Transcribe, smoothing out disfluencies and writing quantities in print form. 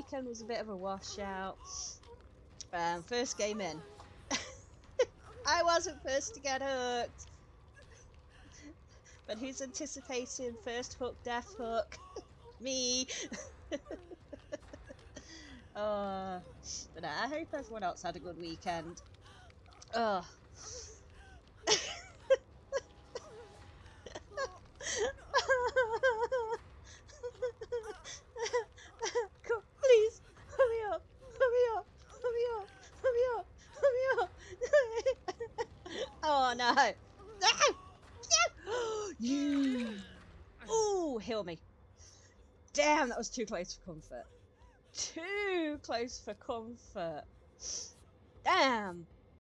weekend was a bit of a washout. First game in. I wasn't first to get hooked. But who's anticipating first hook, death hook? Me! But I hope everyone else had a good weekend. Ugh. Come, please, hurry up, hurry up, hurry up, hurry up, hurry up. Oh no. No! You. Ooh, heal me. Damn, that was too close for comfort. Too close for comfort. Damn.